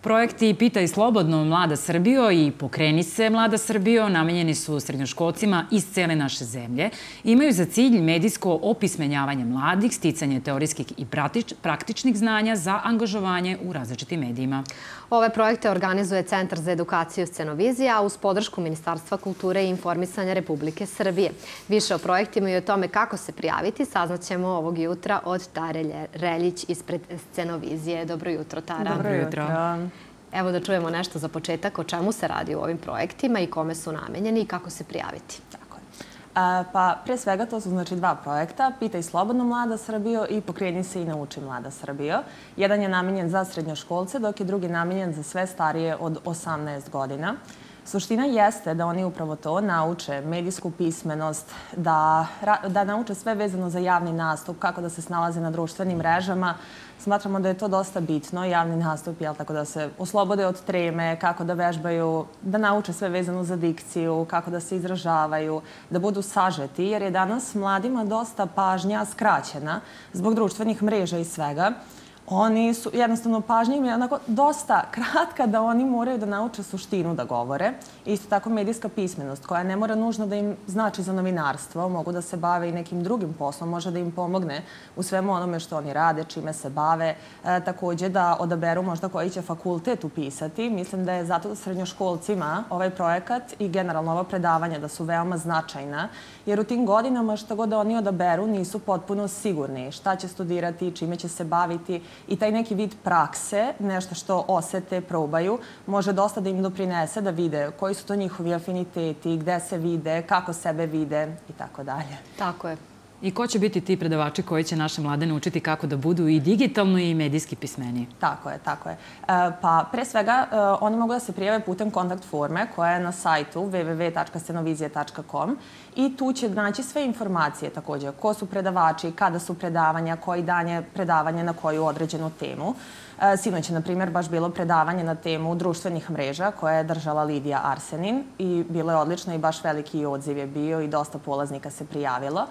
Projekti Pitaj slobodno Mlada Srbijo i Pokreni se Mlada Srbijo namenjeni su srednjoškolcima iz cele naše zemlje. Imaju za cilj medijsko opismenjavanje mladih, sticanje teorijskih i praktičnih znanja za angažovanje u različitim medijima. Ove projekte organizuje Centar za edukaciju Scenovizija, a uz podršku Ministarstva kulture i informisanja Republike Srbije. Više o projektima i o tome kako se prijaviti saznaćemo ovog jutra od Tare Reljić ispred Scenovizije. Dobro jutro, Tara. Dobro jutro. Evo da čujemo nešto za početak o čemu se radi u ovim projektima i kome su namenjeni i kako se prijaviti. Pa, pre svega, to su znači dva projekta. Pitaj slobodno Mlada Srbijo i Pokreni se i nauči Mlada Srbijo. Jedan je namenjen za srednjoškolce, dok je drugi namenjen za sve starije od 18 godina. Suština jeste da oni upravo to nauče, medijsku pismenost, da nauče sve vezano za javni nastup, kako da se snalaze na društvenim mrežama. Smatramo da je to dosta bitno, javni nastup, tako da se oslobode od treme, kako da vežbaju, da nauče sve vezano za dikciju, kako da se izražavaju, da budu sažeti, jer je danas mladima dosta pažnja skraćena zbog društvenih mreža i svega. Oni su, jednostavno, pažnja im je onako dosta kratka da oni moraju da nauče suštinu da govore. Isto tako medijska pismenost, koja ne mora nužno da im znači za novinarstvo, mogu da se bave i nekim drugim poslom, može da im pomogne u svemu onome što oni rade, čime se bave. Takođe da odaberu možda koji će fakultet upisati. Mislim da je zato srednjoškolcima ovaj projekat i generalno ova predavanja da su veoma značajna, jer u tim godinama što god da oni odaberu nisu potpuno sigurni šta će studirati, čime će se baviti. I taj neki vid prakse, nešto što osete, probaju, može dosta da im doprinese da vide koji su to njihovi afiniteti, gde se vide, kako sebe vide i tako dalje. Tako je. I ko će biti ti predavači koji će naše mlade naučiti kako da budu i digitalno i medijski pismeniji? Tako je, tako je. Pa, pre svega, oni mogu da se prijave putem kontakt forme koja je na sajtu www.scenovizije.com i tu će naći sve informacije takođe. Ko su predavači, kada su predavanja, koji dan je predavanje na koju određenu temu. Sinoć je, na primjer, baš bilo predavanje na temu društvenih mreža koje je držala Lidija Arsenin i bilo je odlično i baš veliki odziv je bio i dosta polaznika se prijavilo.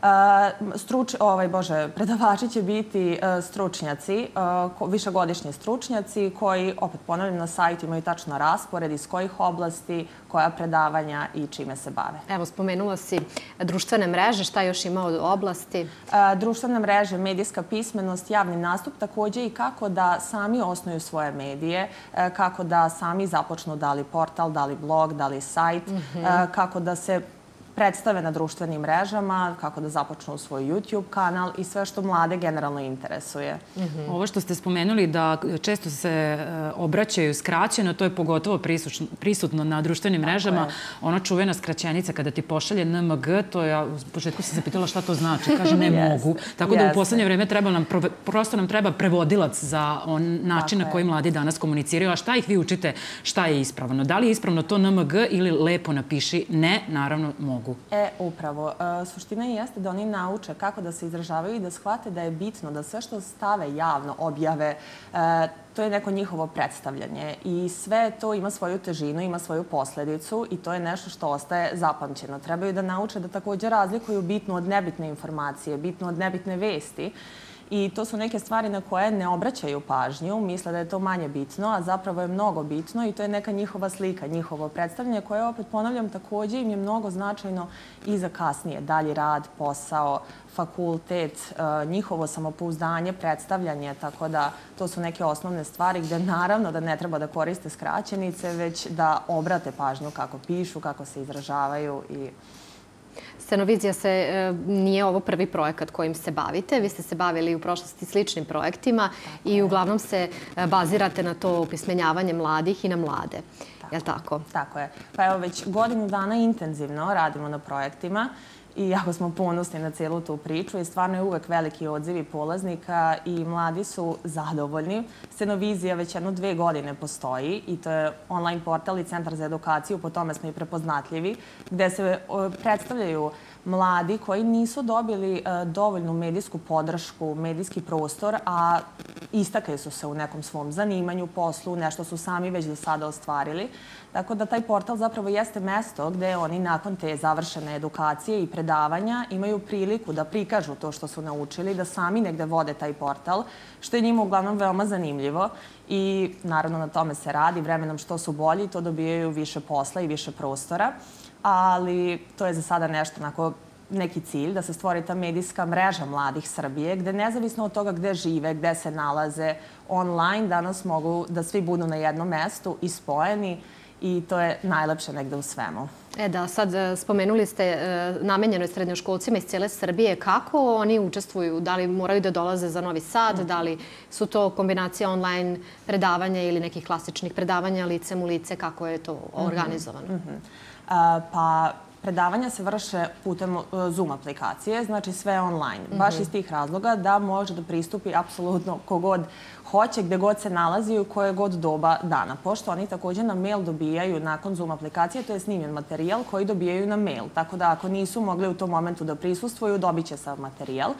Predavači će biti stručnjaci, višegodišnji stručnjaci koji, opet ponavljam, na sajtu imaju tačno raspored iz kojih oblasti, koja predavanja i čime se bave. Evo, spomenula si društvene mreže, šta još ima od oblasti? Društvene mreže, medijska pismenost, javni nastup, takođe i kako da sami osnuju svoje medije, kako da sami započnu da li portal, da li blog, da li sajt, kako da se predstave na društvenim mrežama, kako da započnu svoj YouTube kanal i sve što mlade generalno interesuje. Ovo što ste spomenuli da često se obraćaju skraćeno, to je pogotovo prisutno na društvenim mrežama. Ona čuvena skraćenica kada ti pošalje NMG, to ja u početku sam se pitala šta to znači. Kaže ne mogu. Tako da u poslednje vreme prosto nam treba prevodilac za način na koji mladi danas komuniciraju. A šta ih vi učite, šta je ispravno? Da li je ispravno to NMG ili lepo napiši ne, naravno mogu? Upravo. Suština jeste da oni nauče kako da se izražavaju i da shvate da je bitno da sve što stave javno, objave, to je neko njihovo predstavljanje i sve to ima svoju težinu, ima svoju posledicu i to je nešto što ostaje zapamćeno. Trebaju da nauče da takođe razlikuju bitno od nebitne informacije, bitno od nebitne vesti. I to su neke stvari na koje ne obraćaju pažnju, misle da je to manje bitno, a zapravo je mnogo bitno i to je neka njihova slika, njihovo predstavljanje koje, opet ponavljam, takođe im je mnogo značajno i za kasnije. Dalji rad, posao, fakultet, njihovo samopouzdanje, predstavljanje, tako da to su neke osnovne stvari gde naravno da ne treba da koriste skraćenice, već da obrate pažnju kako pišu, kako se izražavaju i... Scenovizija nije ovo prvi projekat kojim se bavite. Vi ste se bavili u prošlosti sličnim projektima i uglavnom se bazirate na to opismenjavanje mladih i na mlade. Je li tako? Tako je. Pa evo, već godinu dana intenzivno radimo na projektima i jako smo ponosni na celu tu priču i stvarno je uvek veliki odziv polaznika i mladi su zadovoljni. Scenovizija već 1-2 godine postoji i to je online portal i Centar za edukaciju, po tome smo i prepoznatljivi, gde se predstavljaju mladi koji nisu dobili dovoljnu medijsku podršku, medijski prostor, a istakli su se u nekom svom zanimanju, poslu, nešto su sami već do sada ostvarili. Tako da taj portal zapravo jeste mesto gde oni nakon te završene edukacije i predavanja imaju priliku da prikažu to što su naučili, da sami negde vode taj portal, što je njima uglavnom veoma zanimljivo i naravno na tome se radi. Vremenom što su bolji, to dobijaju više posla i više prostora, ali to je za sada nešto onako neki cilj, da se stvori ta medijska mreža mladih Srbije, gde nezavisno od toga gde žive, gde se nalaze online, danas mogu da svi budu na jednom mestu i spojeni i to je najlepše negde u svemu. Da, sad spomenuli ste namenjeno srednjoškolcima iz cijele Srbije. Kako oni učestvuju? Da li moraju da dolaze za Novi Sad? Da li su to kombinacija online predavanja ili nekih klasičnih predavanja licem u lice? Kako je to organizovano? Pa predavanja se vrše putem Zoom aplikacije, znači sve online. Baš iz tih razloga da može da pristupi apsolutno kogod hoće, gde god se nalazi i u koje god doba dana. Pošto oni također na mail dobijaju nakon Zoom aplikacije, to je snimljen materijal koji dobijaju na mail. Tako da ako nisu mogli u tom momentu da prisustvuju, dobit će sav materijal.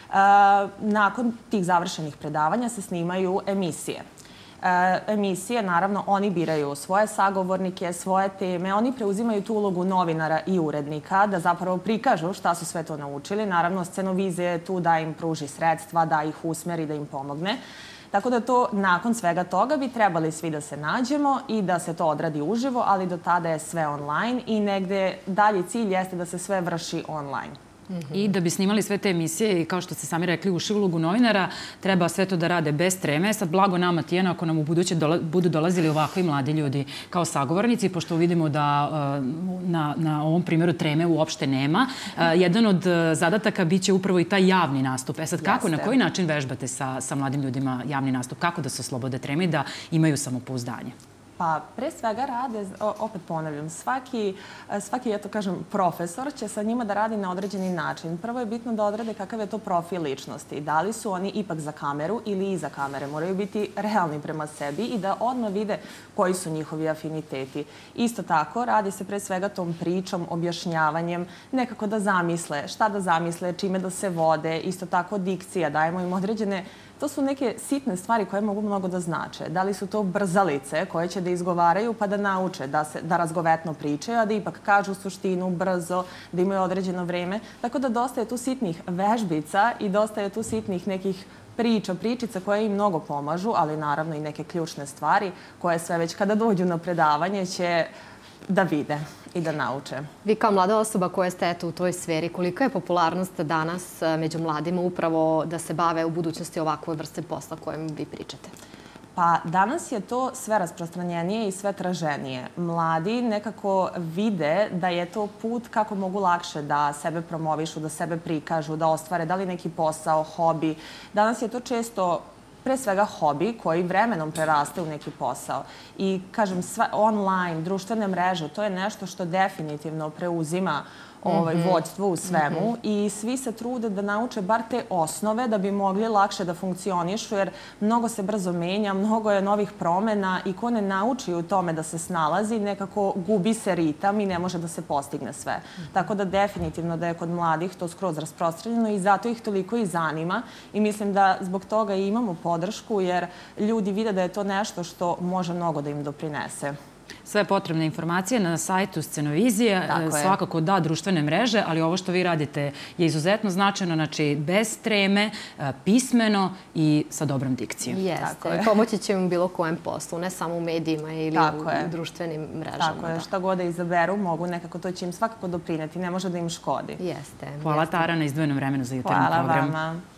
Nakon tih završenih predavanja se snimaju emisije. Emisije, naravno, oni biraju svoje sagovornike, svoje teme, oni preuzimaju tu ulogu novinara i urednika da zapravo prikažu šta su sve to naučili. Naravno, Scenovizija je tu da im pruži sredstva, da ih usmeri, da im pomogne. Tako da to, nakon svega toga, bi trebali svi da se nađemo i da se to odradi uživo, ali do tada je sve online i negde dalji cilj jeste da se sve vrši online. I da bi snimali sve te emisije i kao što ste sami rekli uši ulogu novinara, treba sve to da rade bez treme. Sad blago nama, Tijana, ako nam u buduće budu dolazili ovakvi mladi ljudi kao sagovornici, pošto vidimo da na ovom primjeru treme uopšte nema. Jedan od zadataka biće upravo i taj javni nastup. Sad kako, na koji način vežbate sa mladim ljudima javni nastup? Kako da se oslobode treme i da imaju samopouzdanje? Pa, pre svega rade, opet ponavljam, svaki, ja to kažem, profesor će sa njima da radi na određeni način. Prvo je bitno da odrede kakav je to profil ličnosti. Da li su oni ipak za kameru ili iza kamere. Moraju biti realni prema sebi i da odmah vide koji su njihovi afiniteti. Isto tako, radi se pre svega tom pričom, objašnjavanjem, nekako da zamisle, šta da zamisle, čime da se vode. Isto tako, dikcija, dajemo im određene. To su neke sitne stvari koje mogu mnogo da znače. Da li su to brzalice koje će da izgovaraju pa da nauče, da razgovetno pričaju, a da ipak kažu suštinu brzo, da imaju određeno vreme. Tako da dosta je tu sitnih vežbica i dosta je tu sitnih nekih pričica koje im mnogo pomažu, ali naravno i neke ključne stvari koje sve već kada dođu na predavanje će da vide i da nauče. Vi kao mlada osoba koja ste u toj sferi, kolika je popularnost danas među mladima upravo da se bave u budućnosti ovakve vrste posla kojem vi pričate? Pa danas je to sve rasprostranjenije i sve traženije. Mladi nekako vide da je to put kako mogu lakše da sebe promovišu, da sebe prikažu, da ostvare da li neki posao, hobi. Danas je to često pre svega hobi koji vremenom preraste u neki posao. I, kažem, online, društvene mreže, to je nešto što definitivno preuzima vođstvo u svemu i svi se trude da nauče bar te osnove da bi mogli lakše da funkcionišu, jer mnogo se brzo menja, mnogo je novih promena i ko ne nauči u tome da se snalazi, nekako gubi se ritam i ne može da se postigne sve. Tako da definitivno da je kod mladih to skroz rasprostranjeno i zato ih toliko i zanima i mislim da zbog toga i imamo podršku, jer ljudi vide da je to nešto što može mnogo da im doprinese. Sve potrebne informacije na sajtu Scenovizije, svakako da, društvene mreže, ali ovo što vi radite je izuzetno značajno, znači bez treme, pismeno i sa dobrom dikcijom. Jeste, pomoći će im bilo kojem poslu, ne samo u medijima ili u društvenim mrežama. Tako je, šta god da izaberu, mogu nekako, to će im svakako doprineti, ne može da im škodi. Jeste. Hvala Tara na izdvojenom vremenu za jutarnji program. Hvala vama.